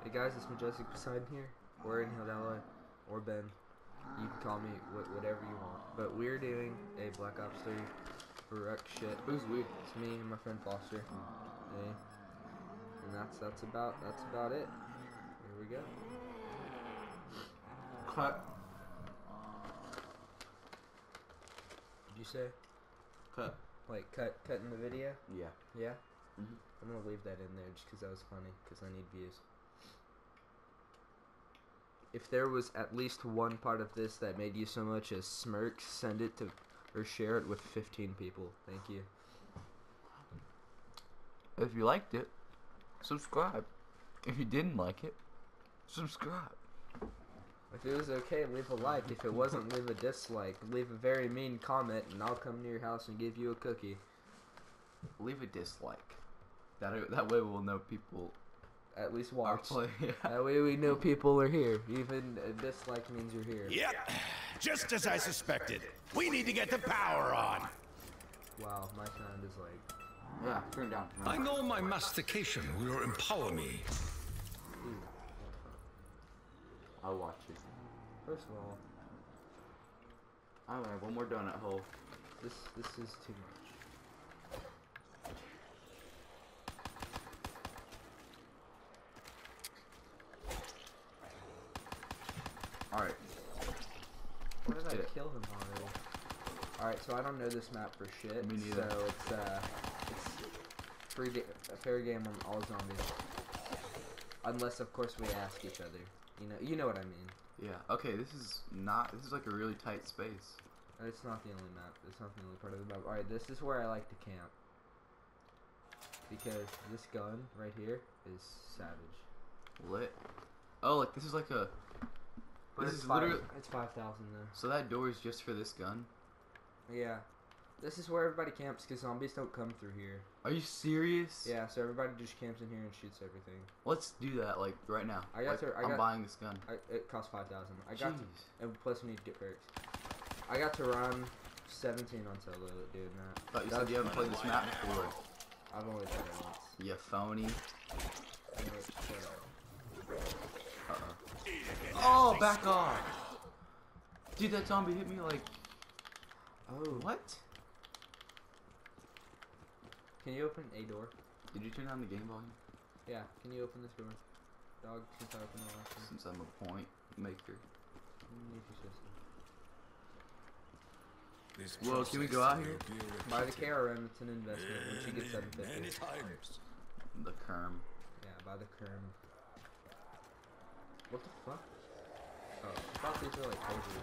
Hey guys, it's Majestic Poseidon here. We're in Hildalloy, or Ben. You can call me whatever you want. But we're doing a Black Ops 3 Rook shit. Who's we? It's me and my friend Foster. Hey. And that's about it. Here we go. Cut. Did you say? Cut. Like cutting the video? Yeah. Yeah? Mm-hmm. I'm gonna leave that in there just because that was funny, because I need views. If there was at least one part of this that made you so much as smirk, send it to, or share it with 15 people. Thank you. If you liked it, subscribe. If you didn't like it, subscribe. If it was okay, leave a like. If it wasn't, leave a dislike. Leave a very mean comment, and I'll come to your house and give you a cookie. Leave a dislike. That way we'll know people At least are watch. playing. That way we know people are here. Even a dislike means you're here. Yep, just as I suspected. We need to get the power on. Wow, my sound is like... Yeah, turn down. I know my mastication will empower me. Ooh. I'll watch you. First of all, I have one more donut hole. this is too much. Alright. Where did I Hit it. kill him already? Alright, so I don't know this map for shit. Me neither. So it's a fair game on all zombies. Unless of course we ask each other. You know what I mean. Yeah. Okay, this is like a really tight space. It's not the only map. It's not the only part of the map. Alright, this is where I like to camp. Because this gun right here is savage. Lit. Oh, like this is like a. But This it's is literally. It's 5,000 though. So that door is just for this gun? Yeah. This is where everybody camps because zombies don't come through here. Are you serious? Yeah, so everybody just camps in here and shoots everything. Let's do that, like, right now. I'm buying this gun. It costs 5,000. I got to, Jeez. and plus we need to get perks. I got to run 17 on solo doing that. Thought you said you haven't played this map before. I've only played it once. You phony. Uh-oh. Oh, back off! Dude, that zombie hit me like... Oh. What? Can you open a door? Did you turn down the game volume? Yeah. Can you open this door? Dog, since I opened the last one. Since I'm a point maker. Well, can we go out here? Buy the KRM, it's an investment. Once you get 750. The Kerm. Yeah, buy the Kerm. What the fuck? Oh, I thought these were like hoses.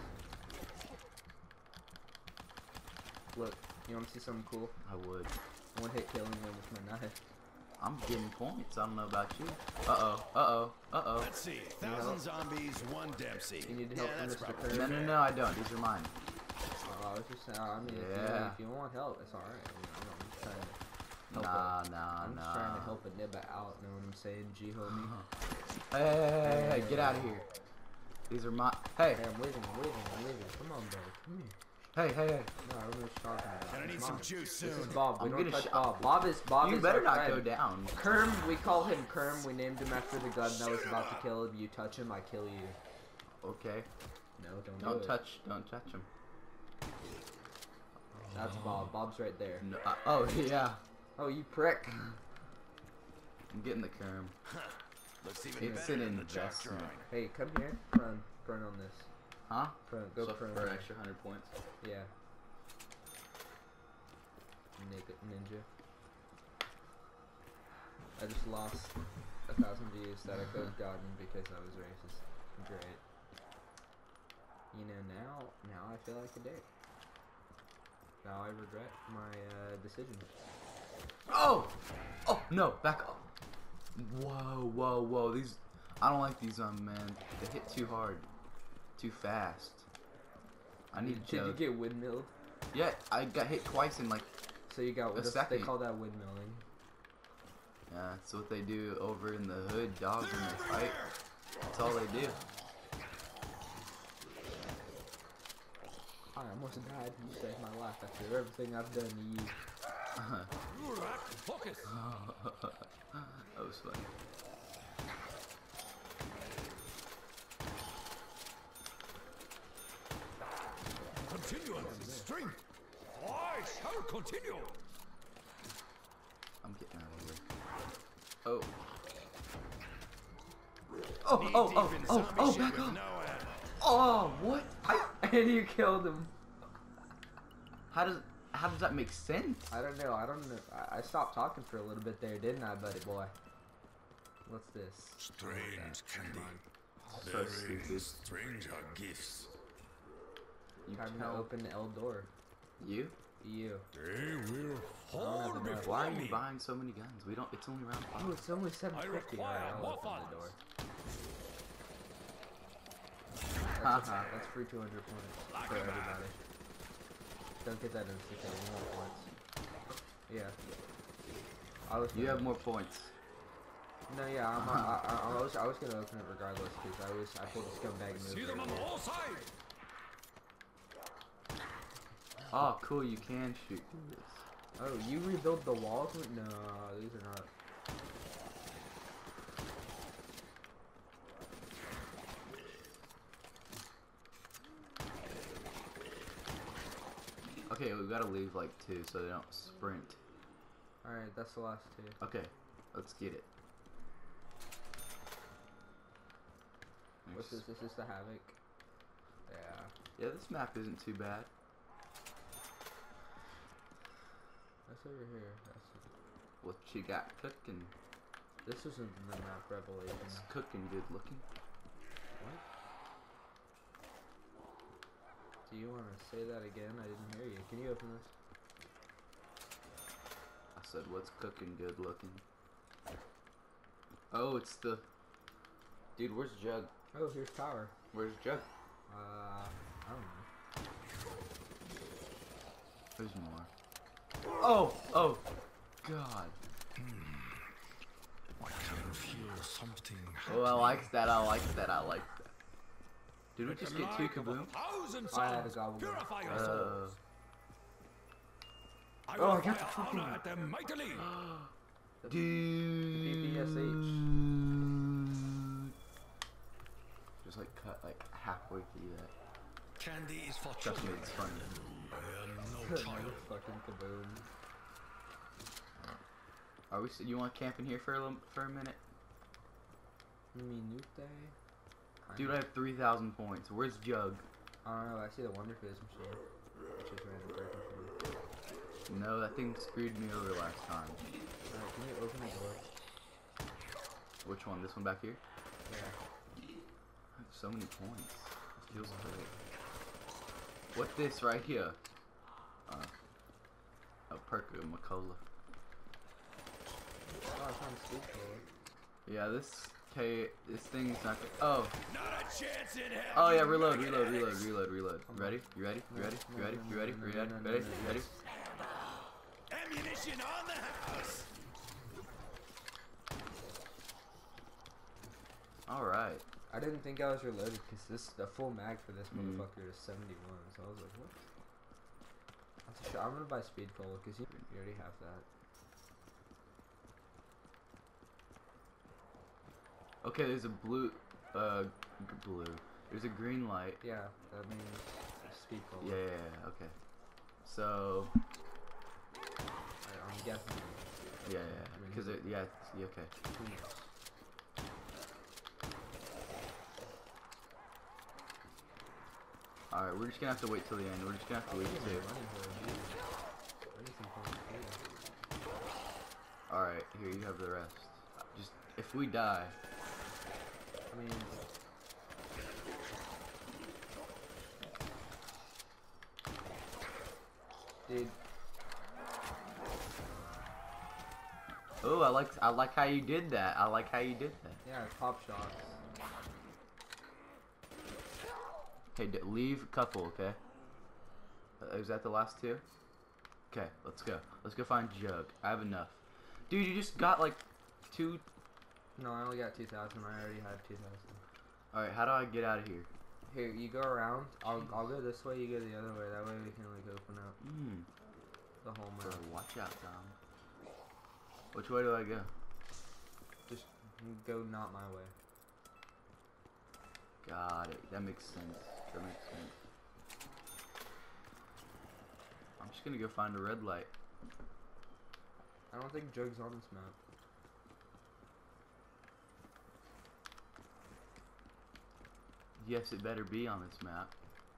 Look, you want to see something cool? I would. One hit killing them with my knife. I'm getting points. I don't know about you. Uh-oh. Uh-oh. Uh-oh. Let's see, 1,000 zombies, 1 Dempsey. You need help from that's Mr. probably Kerm? No, no, no, I don't. These are mine. I was just saying, I mean, Yeah. if you want help, it's alright. I'm just trying to help I'm just trying to help a nibba out, know what I'm saying, G homie? Hey, get out of here. These are my... Hey. Hey, I'm leaving. Come on, bro. Come here. Hey. No, I don't know what you're talking about. Gonna need Come some on. juice soon. This is Bob. We I'm don't gonna touch Bob. Bob is You better our not friend. go down. Kerm, we call him Kerm. We named him after the gun that was about to kill him. You touch him, I kill you. Okay. No, don't Don't do touch him. it. That's Bob. Bob's right there. No, oh, yeah. Oh, you prick. I'm getting the Kerm. Looks even It's better an than the Jack investment. drawing. Hey, come here. Prone on this. Huh? Prone. Go So prone. for an extra 100 points. Yeah. Naked ninja. I just lost 1,000 views that I could have gotten because I was racist. Great. You know, now I feel like a dick. Now I regret my decision. Oh! Oh, no, back up. Whoa. These, I don't like these, man. They hit too hard. Too fast. I need a Did you joke. get windmilled? Yeah, I got hit twice in like, So you got, A they second. call that windmilling. yeah, that's what they do over in the hood, dogs, when they fight. That's all they do. I almost died. You saved my life after everything I've done to you. Focus. That was funny. continuance is strength. I shall continue. I'm getting out of here. Oh. Oh, back up. Oh, what? And you killed him. How does that make sense? I don't know. I stopped talking for a little bit there, didn't I, buddy boy? What's this? Strange candy. So Very stupid. strange are gifts. You Time to tell open the L door. you? You. They will have fall enough. before Why are you me. buying so many guns? We don't. It's only round Oh, 5. it's only 750. require Alright, I'll more open funds. the door. Haha. That's free 200 points Like for a man. everybody. Don't get that instant more points. Yeah. You have more points. No, yeah, I was gonna open it regardless because I pulled a scumbag move. See them on earlier. all sides. Oh, cool. You can shoot through this. Oh, you rebuild the walls? No, these are not. Okay, we gotta leave like 2 so they don't sprint. Alright, that's the last 2. Okay, let's get it. What's this? This is the Havoc. Yeah. Yeah, this map isn't too bad. That's over here. That's What you got cooking? this isn't the map Revelation. It's cooking good looking. What? Do you want to say that again? I didn't hear you. Can you open this? I said, what's cooking good looking? Oh, it's the... Dude, where's Jug? Oh, here's Tower. Where's Jug? I don't know. There's more. Oh! Oh! God. I can feel something. Oh, I like that, I like that, I like that. Did we With just the get 2 light of kaboom? 1,000 I had a suns, gobble. purify your souls. I oh, will I got the fire fucking- honor at them mightily. Dude. PPSH. Just like cut like halfway through that. Candy is for Trust me, children. it's funny. I am no No child. fucking kaboom. Are we? You want to camp in here for a minute? Minute. Dude, I have 3,000 points. Where's Jug? I don't know. I see the Wonder Fizz machine. Which is random person for me. No, that thing screwed me over last time. Alright, can you open the door? Which one? This one back here? Yeah. I have so many points. It feels great. What's this right here? A perk of Macola. Oh, I found Speed Cola. Yeah, this thing's not good. Oh. Not a chance in hell. Oh yeah, reload. Ready? You ready? Ammunition on the house. Alright. I didn't think I was reloaded because the full mag for this motherfucker is 71. So I was like, what? That's a shot. I'm gonna buy Speed Cola because you already have that. Okay, there's a blue. There's a green light. Yeah, that means Speed Cola. Yeah. Okay. So. I'm guessing. Yeah. Because yeah. Okay. Who knows? All right, we're just gonna have to wait till the end. We're just gonna have to wait till. All right, here you have the rest. Just if we die. I mean, dude. Oh, I like how you did that. Yeah, pop shots. Okay, leave a couple, okay? Is that the last 2? Okay, let's go. Let's go find Jug. I have enough. Dude, you just got like 2. No, I only got 2,000. I already had 2,000. Alright, how do I get out of here? Here, you go around. I'll go this way. You go the other way. That way we can like open up the whole Bro, map. watch out, Tom. Which way do I go? Just go not my way. Got it. That makes sense. just gonna go find a red light. I don't think Jug's on this map. Yes, it better be on this map.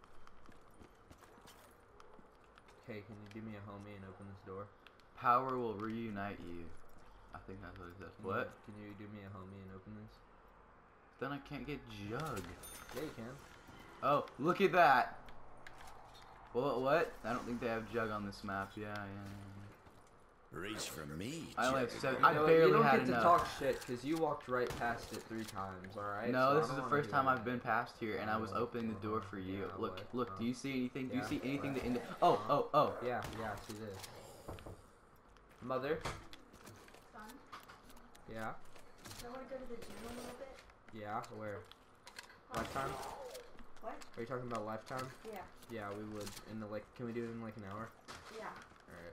Hey, can you do me a homie and open this door? Power will reunite you. I think that's what it says. What? Can you do me a homie and open this? Then I can't get Jug. Yeah, you can. Oh, look at that! What? I don't think they have Jug on this map. Yeah. Reach for me. I only have Jug. 7. You I know, barely you don't had get enough. to talk shit because you walked right past it 3 times. All right. No, So this I is the don't wanna first do time that. I've been past here, and I was Oh, opening the door for you. yeah, Look, what? look. Do you see anything? Do you Yeah, see anything what? that indicate? Oh. Yeah, I see this. Mother? Son, Yeah? I want to go to the gym a little bit. Yeah? Where? Lifetime? What? Are you talking about Lifetime? Yeah. Yeah, we would. In the, can we do it in like an hour? Yeah. Alright.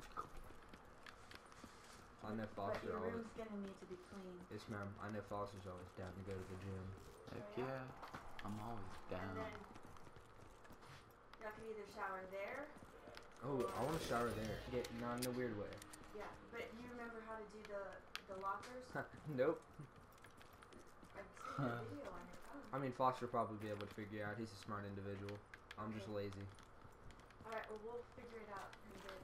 I know But Foster your always. room's gonna need to be clean. Yes, ma'am. I know Foster's always down to go to the gym. Heck yeah, I'm always And down. then y'all can either shower there. Oh, I want to shower there. Yeah, not in a weird way. Yeah. But you remember how to do the lockers? Nope. I've seen a video on your phone. I mean, Foster probably be able to figure it out. He's a smart individual. I'm just lazy. All right. Well, we'll figure it out in a bit.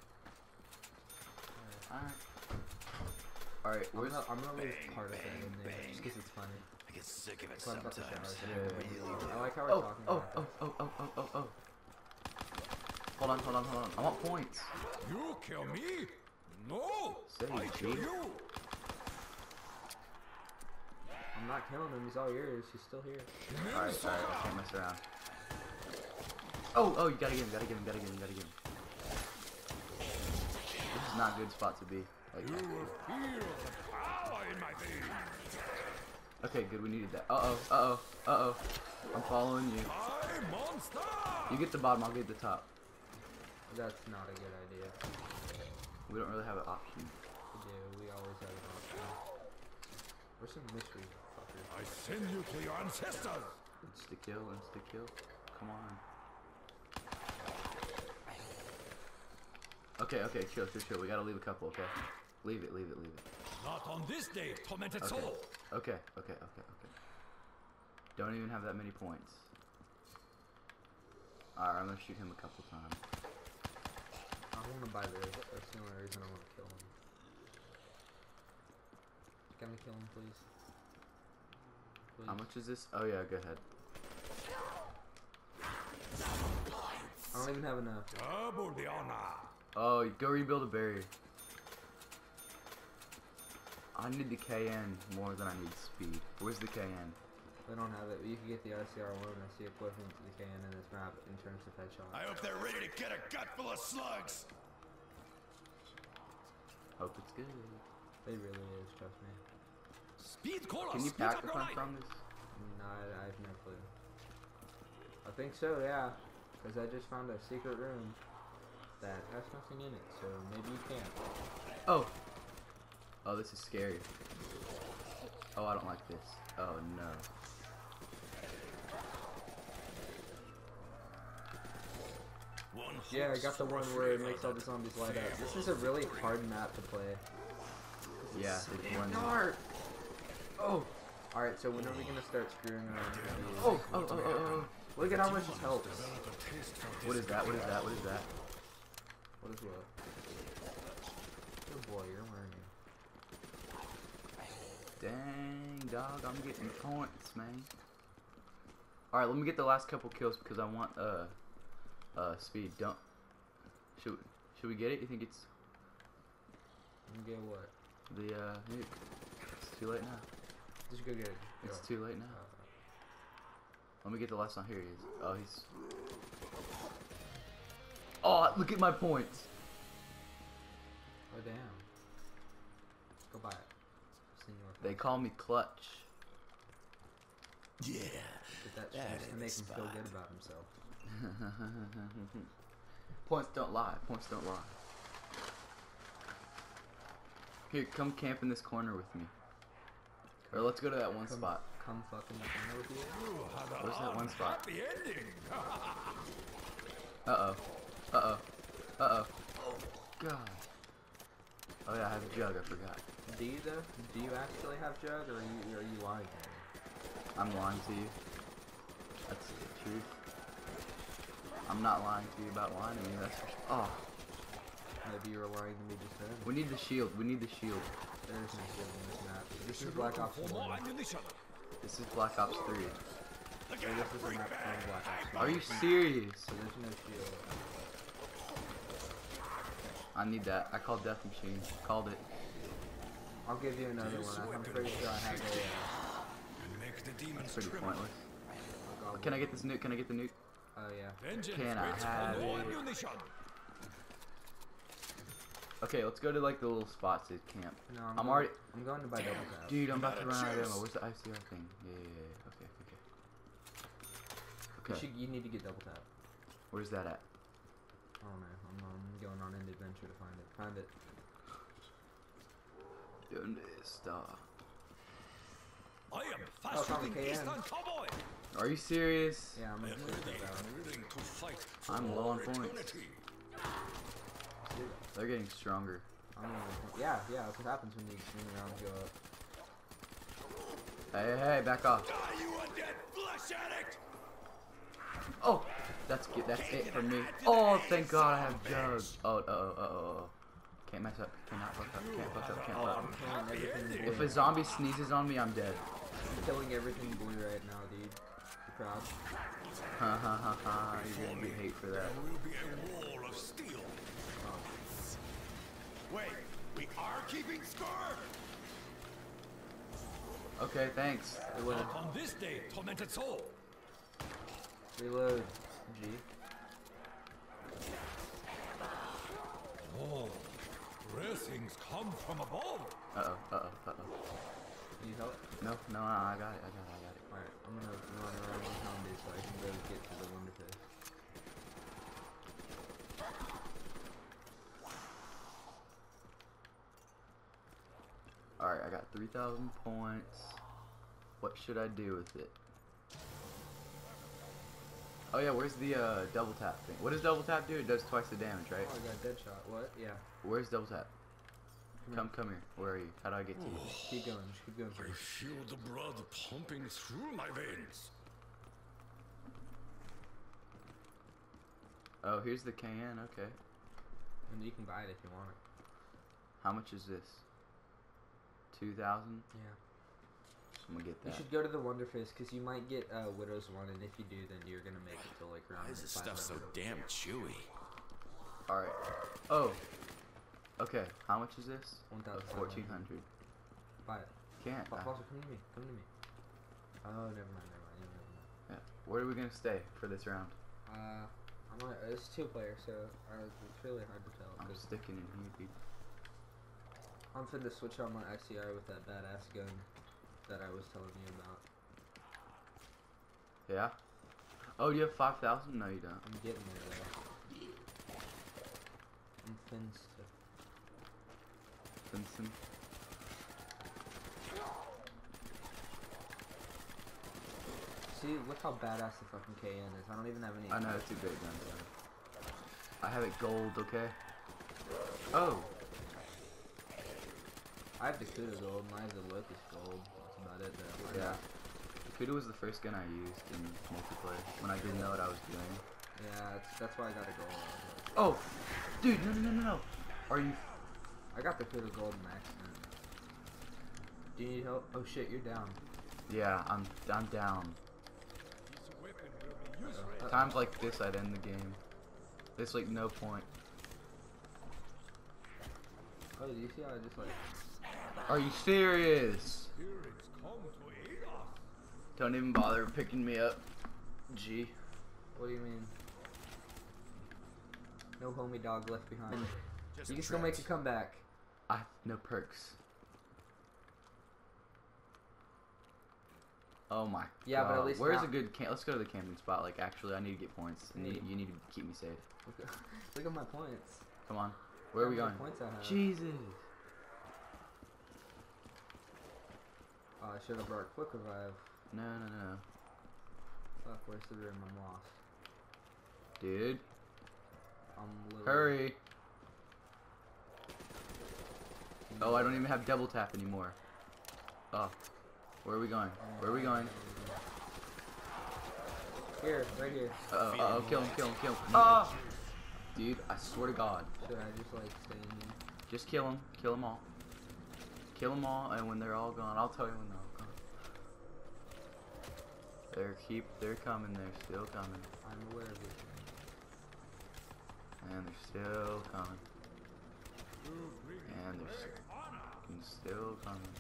Alright, I'm where's... gonna leave part of that in there just because it's funny. I get sick of it Fun about the sometimes. showers. I really do. I like how we're talking about that. Oh. Hold on. I want points. You kill me? No! Say I it, kill G. you! I'm not killing him. He's all yours. He's still here. Alright, I can't mess around. Oh, you gotta get him. This is not a good spot to be. Like, You will feel the power in my veins. okay, good, we needed that. Uh-oh. I'm following you. I'm monster! You get the bottom, I'll get the top. That's not a good idea. We don't really have an option. We do. We always have an option. Where's some mystery fuckers? I send you to your ancestors! Insta-kill. Come on. Okay, chill. We gotta leave a couple, okay? Leave it. Not on this day, tormented Okay. soul! Okay. Don't even have that many points. Alright, I'm gonna shoot him a couple times. I want to buy this. That's the only reason I want to kill him. Can we kill him, please? How much is this? Oh yeah, go ahead. I don't even have enough. Double the honor! Oh, go rebuild a barrier. I need the KN more than I need speed. Where's the KN? We don't have it. You can get the ICR-1 and I see equivalent to the KN in this map in terms of headshot. I hope they're ready to get a gut full of slugs. Hope it's good. It really is, trust me. Speed caller! Can you speed pack up the your front life. from this? No, I have no clue. I think so, yeah. Because I just found a secret room that has nothing in it, so maybe you can't. Oh, this is scary. Oh, I don't like this. Oh no. Yeah, I got the one where it makes all the zombies light up. This is a really hard map to play. Yeah, It's it's damn one. dark. Oh! Alright, so when are we gonna start screwing around with these? Oh. Look at how much it helps. What is that? What is what? Good boy, you're learning. Dang, dog, I'm getting points, man. Alright, let me get the last couple kills because I want, speed. Don't. Should we get it? You think it's You get what? the, it's too late now. Just go get it. It's too late now. Let me get the last one. Here he is. Oh, he's... Oh, look at my points. Oh, damn. Go buy it. Senor. They call me Clutch. Yeah. But that's That just to is make the him feel spot. good about himself. Points don't lie. Here, come camp in this corner with me. Or let's go to that one spot. Come fucking corner with you. You had a Where's that one spot? happy ending! Uh-oh. Uh-oh. Oh, God. Oh, yeah, I have a jug. I forgot. Do you though? Do you actually have jug, or are you lying? I'm lying to you. That's the truth. I'm not lying to you about lying to me. That's for sure. Oh, Maybe you were lying to me just then. we need the shield. We need the shield. There is no shield in this map. This is Black Ops 1. For more ammunition. This is Black Ops 3. Or this is a map from Black Ops 1. Are you serious? So there's no shield. I need that. I called Death Machine. Called it. I'll give you another one. I'm pretty sure I have And make the demons Pretty tremble. pointless. a. Can I get this nuke? Can I get the nuke? Oh yeah. Vengeance Can I waits have for more it? ammunition. Okay, let's go to like the little spots to camp. No, I'm already. I'm going to buy double tap. Dude, I'm about to run out of Choose. ammo. Where's the ICR thing? Yeah. Okay. You, Okay. you need to get double tap. Where's that at? I don't know. I'm going on an adventure to find it. Find it. ¿Dónde está? I am Oh, fast found shooting the KN. Eastern cowboy. Are you serious? Yeah, I'm I gonna am do ready that. and willing to fight for I'm low on all points. eternity. They're getting stronger. Yeah, that's what happens when you rounds go up. Hey, back off. Die, you undead flesh addict! Oh, that's good. That's it for me. Oh, thank God I have jugs. Oh. Can't mess up. Cannot fuck up. Can't fuck up. Can't fuck I'm up. killing everything If blue. a zombie sneezes on me, I'm dead. I'm killing everything blue right now, dude. You proud? Ha. You're gonna get hate for that. There will be a wall of steel. Wait, we are keeping score? Okay, thanks. Reload. On this day, tormented soul. Reload. G. Oh, rare things come from above. Uh-oh. Need help? No, I got it. Alright, I'm gonna run around the zombies so I can go get to the Wonderfish. Alright, I got 3,000 points. What should I do with it? Oh yeah, where's the double tap thing? What does double tap do? It does twice the damage, right? Oh, I got dead shot. What? Yeah. Where's double tap? Come Come here. Where are you? How do I get to you? Keep going. Just keep going. I feel the blood pumping through my veins. Oh, here's the cayenne. Okay. And you can buy it if you want it. How much is this? 2,000. Yeah. I'm gonna get You that. should go to the Wonderfist because you might get Widow's one, and if you do, then you're gonna make it to like around. Why is this stuff so 500. damn chewy? All right. Oh. Okay. How much is this? 1,500. 1,400. Buy it. Can't. Foster, come to me. Come to me. Oh, never mind. Yeah. Where are we gonna stay for this round? It's 2-player, so it's really hard to tell. I'm 'Cause sticking in here, dude. I'm finna switch on my ICR with that badass gun that I was telling you about. Yeah. Oh, do you have 5,000? No, you don't. I'm getting there though. I'm finsta. Vincent. See, look how badass the fucking KN is. I don't even have any. I know it's a great gun. So. I have it gold. Okay. Oh. I have the Kuda gold, and I have the Locust gold. That's about it though. Yeah. The Kuda was the first gun I used in multiplayer when I didn't know what I was doing. Yeah, that's why I got a gold. Oh, dude, no. Are you? I got the Kuda gold in accident. Do you need help? Oh shit, you're down. Yeah, I'm down. This weapon will be useful. Times like this, I'd end the game. There's like no point. Oh, do you see how I just like? Are you serious? Spirits come to aid us. Don't even bother picking me up. G. What do you mean? No homie dog left behind. Just You can still make a comeback. I have no perks. Oh my Yeah, god. but at least Where's now- a good camp? Let's go to the camping spot. Like, actually, I need to get points. And Need- you need to keep me safe. Look at my points. Come on. Where are we How going? many points I have. Jesus. Oh, I should have brought Quick Revive. No. Fuck, where's the room? I'm lost. Dude. Hurry. Oh, I don't even have double tap anymore. Oh. Where are we going? Where are we going? Here, right here. Uh-oh, kill him, kill him, kill him. Ah! Dude, I swear to God. Should I just like stay in here? Just kill them. Kill them all. Kill them all, and when they're all gone, I'll tell you when they're all gone. They're coming. They're still coming. I'm aware of it. And they're still coming. And they're still coming.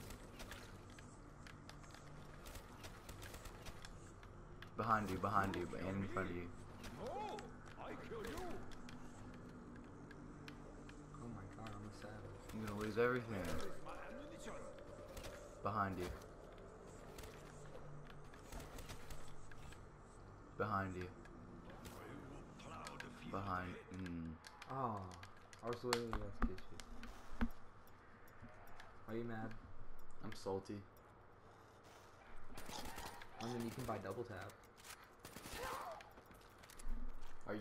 Behind you, and in front of you. No, I kill you. Oh my god, I'm a savage. You're gonna lose everything. Behind you. Behind you. Behind. Oh, I was literally about to get you. Are you mad? I'm salty. I mean, you can buy double tap. Are you?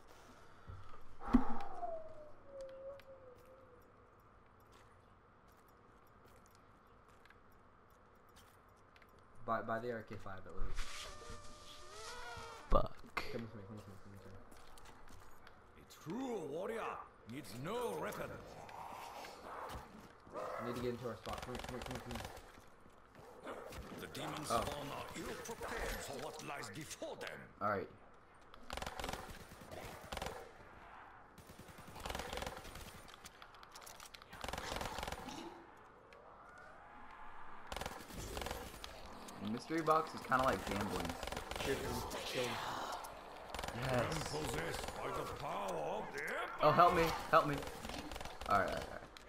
Buy the RK5 at least. Fuck. Come with me, come with me, come with me. A true warrior needs no weapon. I need to get into our spot. Come on. The demons Oh. spawn are ill prepared for what lies before them. Alright. Mystery box is kind of like gambling. Kill him. Yes. Possessed by the power of the Emperor. Oh, help me. Help me. Alright.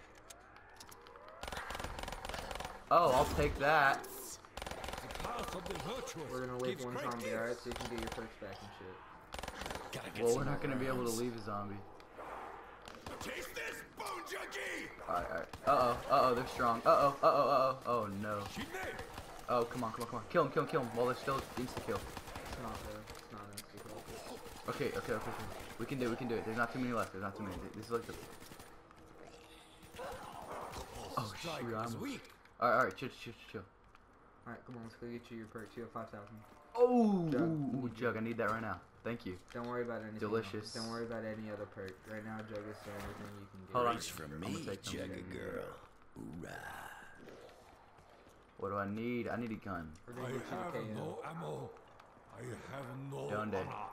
Oh, I'll take that. The path of the virtuous. We're gonna leave gives one great zombie, gifts. alright? So you can get your perks back and shit. Gotta get Well, some we're not going to be able to rounds. leave a zombie. Taste this, Bone Junkie! Alright. Uh-oh, they're strong. Uh-oh. Oh, no. Shine. Oh, come on. Kill him. While they're still insta-kill. It's not there. It's not an insta-kill. Okay. We can do it. There's not too many left. This is like the... Oh, Strike shoot, is I'm... weak. Alright, chill. Alright, come on, let's go get you your perks. You have 5,000. Oh, Jug. Jug, I need that right now. Thank you. Don't worry about anything. Delicious. Don't worry about any other perk. Right now, Jug is the only thing you can get. Hold on. Reach for I'm me, gonna take them. Jugga girl. Hoorah. What do I need? I need a gun. We're I gonna get you have the KO. no ammo. I have no Donde? honor.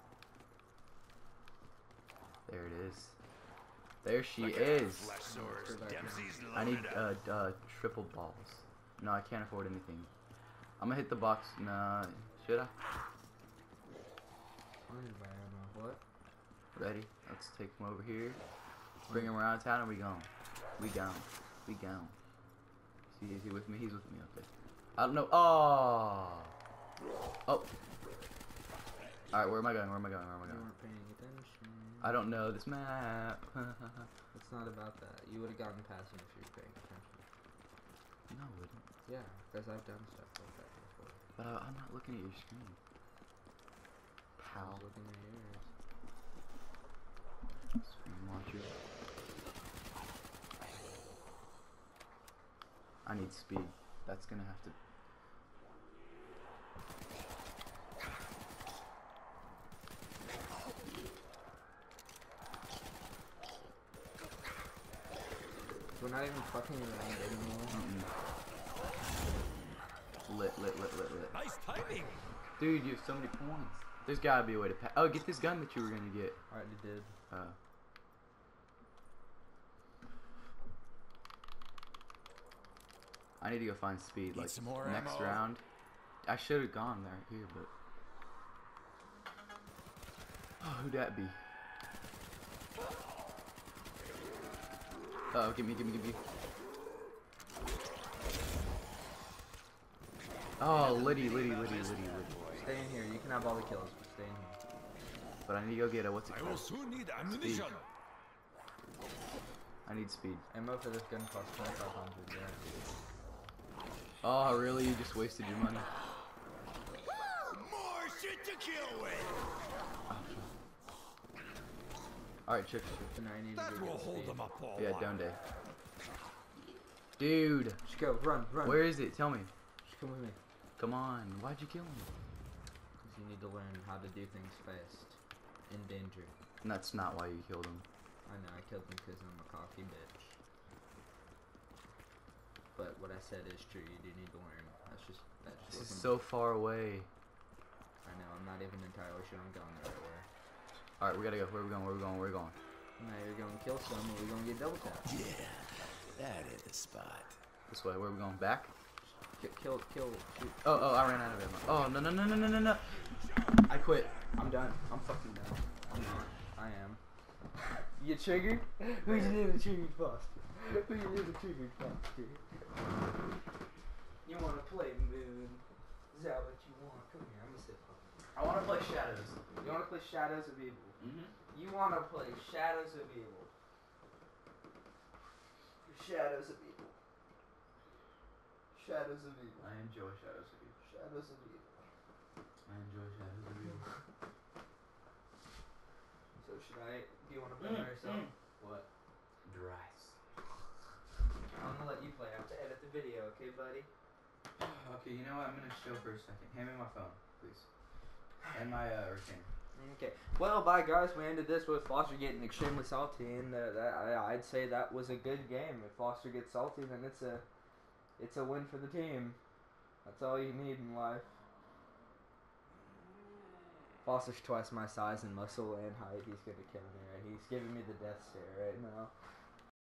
There it is. There she is. Flesh sores. Go back Dempsey's I need loaded up. triple balls. No, I can't afford anything. I'm gonna hit the box. Nah, should I? I need to buy ammo. What? Ready? Let's take him over here. Bring him around town and we gone. We gone. See, is he with me? He's with me. Okay. I don't know. Oh. Alright, where am I going? You weren't paying attention. I don't know this map. It's not about that. You would have gotten past him if you were paying attention. No, I wouldn't. Yeah, because I've done stuff like that before. But I'm not looking at your screen. I Pal. was looking at yours. Screen launcher. I need speed. That's gonna have to... We're not even fucking around anymore. Lit. Nice timing. Dude, you have so many points. There's gotta be a way to oh, get this gun that you were gonna get. Alright, you did. I need to go find speed. Need Like some more next ammo? round. I should have gone right here, but oh, who'd that be? Oh, give me. Oh, Liddy. Stay in here. You can have all the kills, but stay in here. But I need to go get a what's it I will called? soon need ammunition. I need speed. Ammo for this gun costs 2,500. Yeah. Oh, really? You just wasted your money? More shit to kill with. Alright, check. So now I need to That go will get hold speed. them up for a Yeah, while. don't they? Dude, Just go, run. where is it? Tell me. Just come with me. Come on. Why'd you kill me? Because you need to learn how to do things fast. In danger. And that's not why you killed him. I know, I killed him because I'm a cocky bitch. But what I said is true, you do need to learn. That just This is wasn't- so far away. I know, I'm not even entirely sure I'm going the right way. Alright, we gotta go. Where we going? Where we going? Where we going? Now you're going to kill some or we're going to get double tapped. Yeah, that is the spot. This way. Where we going? Back? Kill, shoot. Oh, I ran out of ammo. Oh, no. I quit. I'm done. I'm fucking done. I'm not. I am. You get triggered? Who's in the triggered foster? Who's in the triggered foster? You want to play Moon? Is that what you want? Come here, I'm gonna sit up. I want to play Shadows. You want to play Shadows of Evil? Mm-hmm. You want to play Shadows of Evil? Shadows of Evil. Shadows of Evil. I enjoy Shadows of Evil. Shadows of Evil. I enjoy Shadows of Evil. So should I? Do you want to play by yourself? What? Dries. I'm gonna let you play. I have to edit the video, okay, buddy? Okay, you know what? I'm gonna chill for a second. Hand me my phone, please. And my retainer. Okay. Well, bye guys. We ended this with Foster getting extremely salty, and I'd say that was a good game. If Foster gets salty, then it's a win for the team. That's all you need in life. Foster's twice my size and muscle and height. He's gonna kill me. Right? He's giving me the death stare right now.